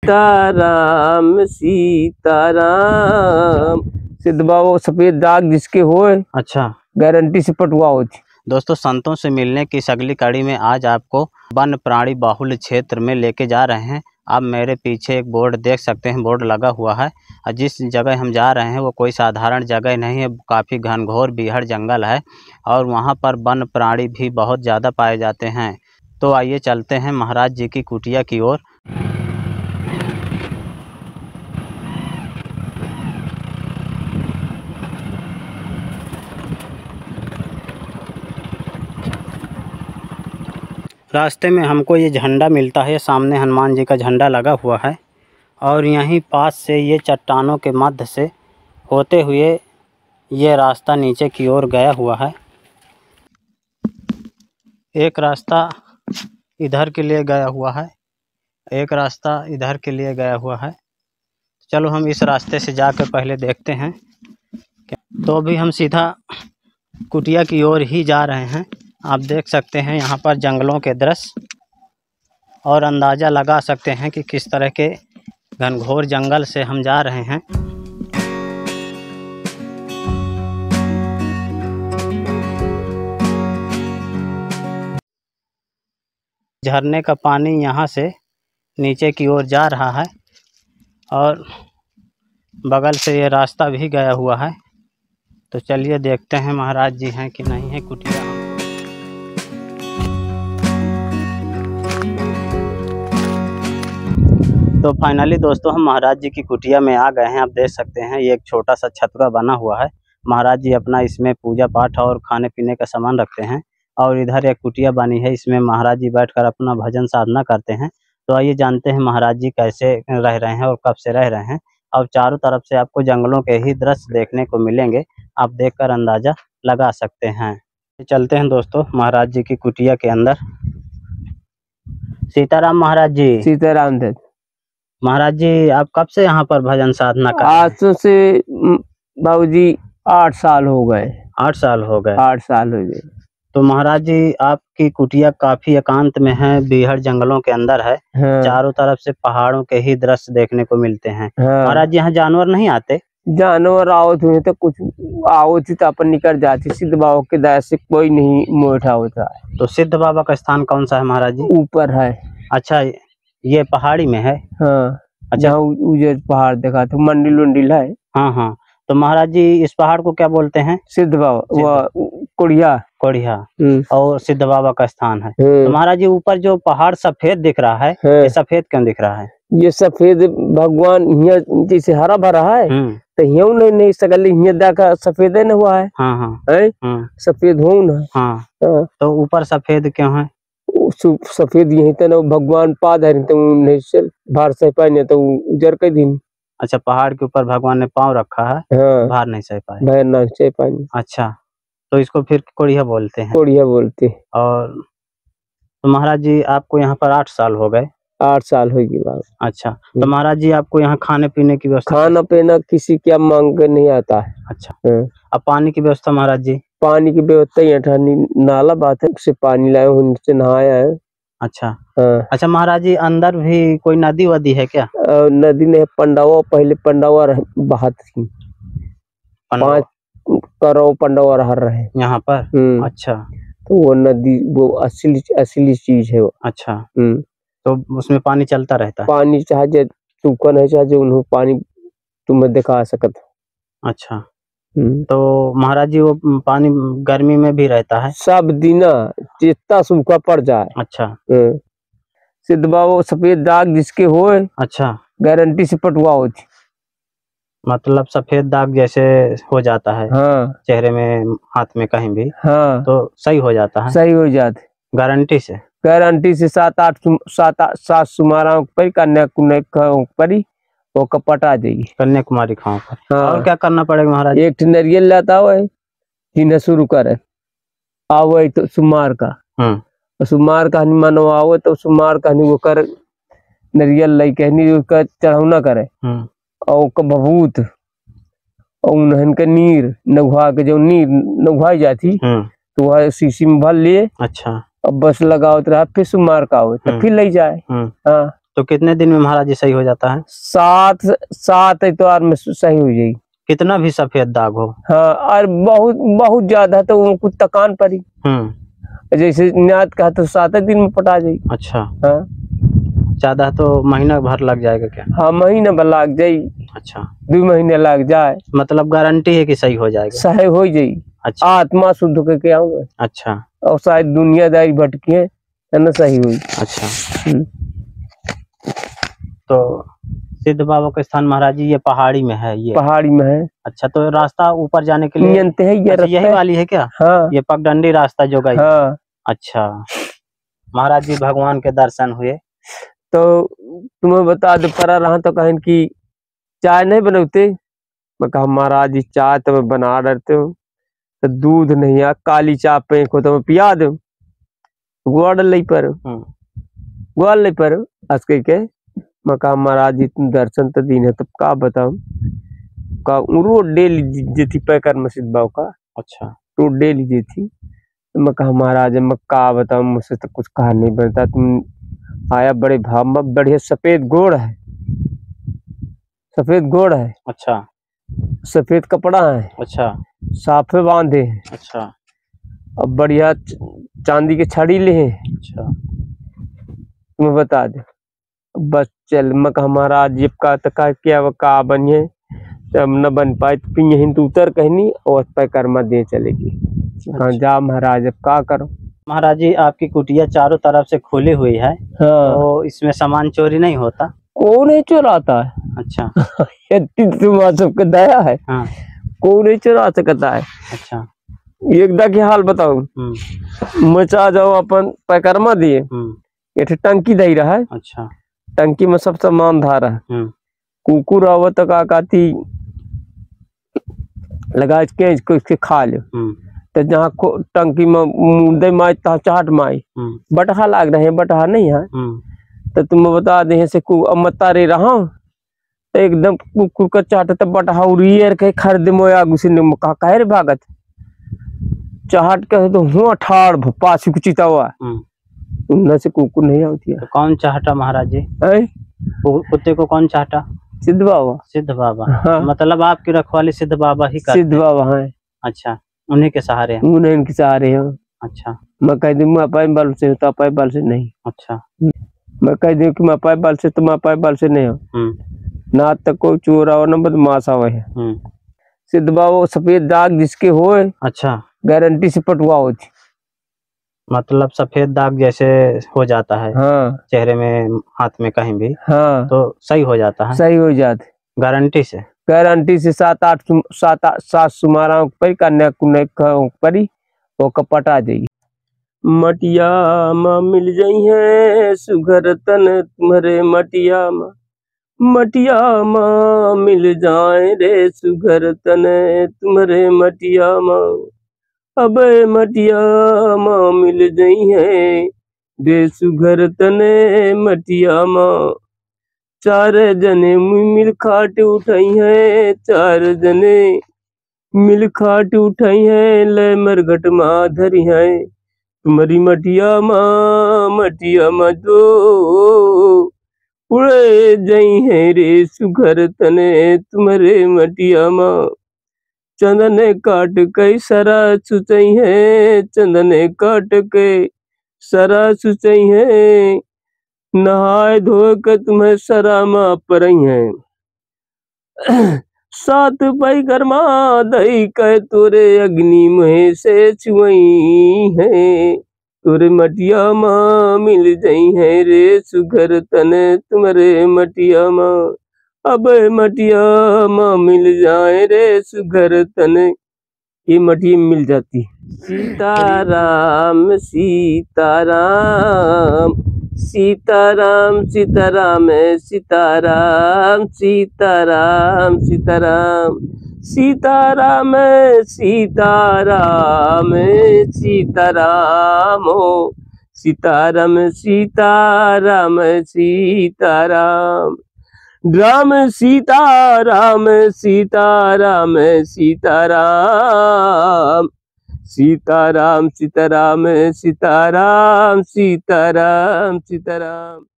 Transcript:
सीताराम सीताराम। सिद्ध बाबा सफेद दाग जिसके होए, अच्छा, गारंटी से पटुआ होती। दोस्तों, संतों से मिलने की इस अगली कड़ी में आज आपको वन प्राणी बाहुल्य क्षेत्र में लेके जा रहे हैं। आप मेरे पीछे एक बोर्ड देख सकते हैं, बोर्ड लगा हुआ है। और जिस जगह हम जा रहे हैं वो कोई साधारण जगह नहीं है, काफ़ी घनघोर बीहड़ जंगल है और वहाँ पर वन प्राणी भी बहुत ज़्यादा पाए जाते हैं। तो आइए चलते हैं महाराज जी की कुटिया की ओर। रास्ते में हमको ये झंडा मिलता है, सामने हनुमान जी का झंडा लगा हुआ है और यहीं पास से ये चट्टानों के मध्य से होते हुए ये रास्ता नीचे की ओर गया हुआ है। एक रास्ता इधर के लिए गया हुआ है, एक रास्ता इधर के लिए गया हुआ है। चलो हम इस रास्ते से जाकर पहले देखते हैं। तो अभी हम सीधा कुटिया की ओर ही जा रहे हैं। आप देख सकते हैं यहाँ पर जंगलों के दृश्य और अंदाज़ा लगा सकते हैं कि किस तरह के घनघोर जंगल से हम जा रहे हैं। झरने का पानी यहाँ से नीचे की ओर जा रहा है और बगल से ये रास्ता भी गया हुआ है। तो चलिए देखते हैं महाराज जी हैं कि नहीं है कुटिया। तो फाइनली दोस्तों हम महाराज जी की कुटिया में आ गए हैं। आप देख सकते हैं ये एक छोटा सा छतुआ बना हुआ है। महाराज जी अपना इसमें पूजा पाठ और खाने पीने का सामान रखते हैं और इधर एक कुटिया बनी है, इसमें महाराज जी बैठकर अपना भजन साधना करते हैं। तो आइए जानते हैं महाराज जी कैसे रह रहे हैं और कब से रह रहे हैं। और चारों तरफ से आपको जंगलों के ही दृश्य देखने को मिलेंगे, आप देखकर अंदाजा लगा सकते हैं। चलते हैं दोस्तों महाराज जी की कुटिया के अंदर। सीताराम महाराज जी। सीताराम दत्त महाराज जी, आप कब से यहाँ पर भजन साधना कर रहे हैं? आज से बाबूजी 8 साल हो गए। 8 साल हो गए। 8 साल हो गए। तो महाराज जी आपकी कुटिया काफी एकांत में है, बीहड़ जंगलों के अंदर है। हाँ। चारों तरफ से पहाड़ों के ही दृश्य देखने को मिलते हैं। हाँ। महाराज जी यहाँ जानवर नहीं आते? जानवर आवत हुए तो कुछ आवत तो अपन निकल जाती। सिद्ध बाबा के दया से कोई नहीं मोटा होता है। तो सिद्ध बाबा का स्थान कौन सा है महाराज जी? ऊपर है। अच्छा, ये पहाड़ी में है? हाँ। अच्छा, उजर पहाड़ देखा तो मंडिल उंडिल है। हाँ हाँ। तो महाराज जी इस पहाड़ को क्या बोलते हैं? सिद्ध बाबा, वो कोढ़िया। कोढ़िया और सिद्ध बाबा का स्थान है। तो महाराज जी ऊपर जो पहाड़ सफेद दिख रहा है, ये सफेद क्यों दिख रहा है? ये सफेद भगवान यहाँ जैसे हरा भरा है तो यूं नहीं सकल यहाँ देखा सफेद है न हुआ है। हाँ हाँ। सफेद हो न। हाँ। तो ऊपर सफेद क्यों है? सफेद यही तो भगवान पाद है तो नहीं बाहर सह पाए तो उजर के दिन। अच्छा, पहाड़ के ऊपर भगवान ने पाँव रखा है। हाँ। बाहर नहीं सह पाए। बाहर नहीं सह पाए। अच्छा, तो इसको फिर कोढ़िया बोलते हैं। कोढ़िया बोलते। और तो महाराज जी आपको यहाँ पर 8 साल हो गए? 8 साल होगी बात। अच्छा, तो महाराज जी आपको यहाँ खाने पीने की व्यवस्था? खाना पीना किसी क्या मांग नहीं आता है। अच्छा। अब पानी की व्यवस्था महाराज जी? पानी की व्यवस्था यहाँ नाला बात है, उससे पानी लाए, उनसे नहाया है। अच्छा। अच्छा महाराज जी, अंदर भी कोई नदी वदी है क्या? नदी नहीं, पंडावा पहले पंडावा बहात थी। 5 करोड़ पंडावा रह रहे यहाँ पर। अच्छा, तो वो नदी वो असली चीज है वो। अच्छा। तो उसमें पानी चलता रहता है? पानी चाहे सूखा नहीं चाहे उन्होंने पानी तुम्हें दिखा सकत। अच्छा। तो महाराज जी वो पानी गर्मी में भी रहता है? सब दिन जितना सूखा पड़ जाए। अच्छा। सिद्ध बाबा सफेद दाग जिसके होए, अच्छा, गारंटी से पटुआ होती। मतलब सफेद दाग जैसे हो जाता है? हाँ। चेहरे में, हाथ में, कहीं भी? हाँ। तो सही हो जाता है? सही हो जाते गारंटी से? गारंटी से 7 सुमारा पर कन्याकुमारी वो कपट आ जाइए। कन्याकुमारी खाओ पर। हाँ। और क्या करना पड़ेगा महाराज? एक नरियल लाता है, जीना शुरू करे आवे तो सुमार का। सुमार का मानो आवे तो सुमार का वो कर नरियल लाई कहनी का चढ़ौना करे और का भभूत और उन्हन का नीर नगवा के जो नीर नगवाई जाती तो वह शीशी में भर लिए। अच्छा। अब बस लगाओ तो फिर सुमार का हो तो फिर ले जाए। हाँ। तो कितने दिन में महाराज जी सही हो जाता है? 7 इतवार में सही हो जाएगी। कितना भी सफेद दाग हो? हाँ, और बहुत बहुत ज्यादा तो उनको तकान पड़ी, जैसे न्यात कहा तो 7 दिन में पटा जाएगी। अच्छा। हाँ, ज्यादा तो महीना भर लग जाएगा क्या? हाँ, महीना भर लग जाएगी। अच्छा, 2 महीने लग जाए, मतलब गारंटी है कि सही हो जाएगा? सही हो जाएगी। अच्छा, आत्मा शुद्ध करके आऊंगा। अच्छा, और शायद दुनियादारी भटकी है ना, सही हुई। अच्छा। तो सिद्ध बाबा का स्थान महाराज जी ये पहाड़ी में है? ये पहाड़ी में है। अच्छा, तो रास्ता ऊपर जाने के लिए नियंत है ये अच्छा, यही रास्ता। वाली है क्या? हाँ, ये पगडंडी रास्ता जो गई? हाँ। अच्छा, महाराज जी भगवान के दर्शन हुए? तो तुम्हें बता दे, परा रहा तो कहन की चाय नहीं बनते। मैं कहा महाराज जी चाय तो मैं बना रहते हो, तो दूध नहीं है, काली चाय पे को तो मैं पिया दो, गुड़ ले पर गुड़ ले पर हंस के। मैं कहा महाराज जी तुम दर्शन तो दीन है, तब का बताऊं का रोड डेली जे थी पैकर मस्जिद बाव का। अच्छा, रोड डेली जे थी। तो मैं कहा महाराज मैं का बताऊं, मुझसे तो कुछ कहा नहीं बनता। तुम आया बड़े भाव में, बढ़िया सफेद गोड़ है, सफेद गोड़ है। अच्छा, सफेद कपड़ा है। अच्छा, साफे बांधे हैं। अच्छा, और बढ़िया चांदी के छड़ी ले हैं। अच्छा, तुम्हें बता दे बस चल। मैं कहा महाराज जी का तका क्या वो का बनिए, जब न बन पाए तो पिन यहीं तो उतर कहनी और पैकर्मा दे चलेगी। हाँ, जा महाराज अब का करो। महाराज जी आपकी कुटिया चारों तरफ से खुली हुई है। हाँ, तो इसमें सामान चोरी नहीं होता? कौन है चुराता है? अच्छा। तुम्हारा सबके दया है। हाँ, कौन नहीं चुरा सकता है? अच्छा। एकदा की हाल बताओ, मचा जाओ अपन पैकर्मा दिए, ये टंकी दे रहा है। अच्छा, टंकी में सब सामान धारा है। कुकुर आवत का काती लगा के इसके खा लो। तो जहाँ टंकी में मुंदे माई तहाँ चाट माई बटहा लाग रहे हैं, बटहा नहीं है। तो तुम बता दे से मता रे रहा तो एकदम कुकुर का चाट तो बटहा उड़ियर के खरीद मोया गुस्से ने कहा रे भागत चाहट के तो हुआ ठाड़ पासी कुछ चिता हुआ उन से कुकुर नहीं आती है। तो कौन चाहता महाराज जी? कुत्ते को कौन चाहता? सिद्ध बाबा। सिद्ध बाबा। हाँ। मतलब आपकी रखवाली सिद्ध बाबा ही करते? सिद्ध बाबा है। अच्छा, उन्हीं के सहारे हैं? उन्हीं इनके सहारे हैं। अच्छा, मैं कह दूँ मैं बल से तो अपाय बल से नहीं। अच्छा, मैं कह दूँ कि मैं अपाय बल से तो मैं अपाय बल से नहीं हो। ना तक कोई चोर आओ न बदमाश आवे है। सिद्ध बाबा सफेद दाग जिसके होए, अच्छा, गारंटी से पटवा होती। मतलब सफेद दाग जैसे हो जाता है। हाँ। चेहरे में, हाथ में, कहीं भी। हाँ। तो सही हो जाता है? सही हो जाते गारंटी से? गारंटी से 7 सुमारा पर कन्या परी वो कपट आ जाएगी। मटिया माँ मिल जाई है सुघर तन तुम्हारे, मटिया माँ मिल जाए रे सुघर तन तुम्हारे, मटिया माँ अब मटिया माँ मिल जाई है रे सुघर तने, मटिया माँ 4 जने मिल खाट उठाई है, 4 जने मिल खाट उठाई है, ले मरघट माँ धरी है तुम्हारी मटिया माँ दो उड़े जाई है रे सुघर तने तुम्हारे, मटिया माँ चंदन काट के सरा सुचई है, चंदन काट के सरा सुचई है, नहाए धो के तुम्हें सरा माँ परई है। 7 पाई गरमा दही कह तोरे अग्नि मुहे से छुई है, तोरे मटिया माँ मिल जाई है रे सुघर तने तुम्हारे, मटिया माँ अब मटिया माँ मिल जाए रे सुघर तने, ये मटिया मिल जाती। सीताराम सीताराम सीताराम सीताराम सीताराम सीताराम सीताराम सीताराम सीताराम सीताराम हो सीताराम सीताराम सीताराम राम सीताराम सीताराम सीताराम सीताराम सीताराम सीताराम सीताराम सीताराम।